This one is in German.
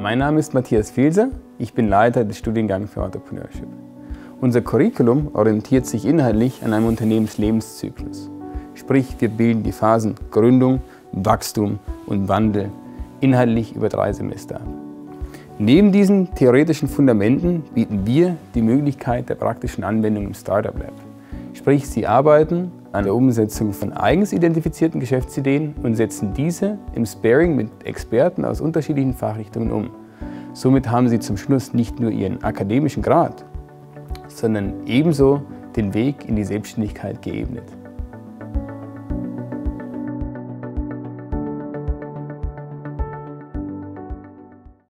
Mein Name ist Matthias Filser, ich bin Leiter des Studiengangs für Entrepreneurship. Unser Curriculum orientiert sich inhaltlich an einem Unternehmenslebenszyklus. Sprich, wir bilden die Phasen Gründung, Wachstum und Wandel inhaltlich über 3 Semester ab. Neben diesen theoretischen Fundamenten bieten wir die Möglichkeit der praktischen Anwendung im Startup Lab. Sprich, Sie arbeiten an der Umsetzung von eigens identifizierten Geschäftsideen und setzen diese im Sparring mit Experten aus unterschiedlichen Fachrichtungen um. Somit haben Sie zum Schluss nicht nur Ihren akademischen Grad, sondern ebenso den Weg in die Selbstständigkeit geebnet.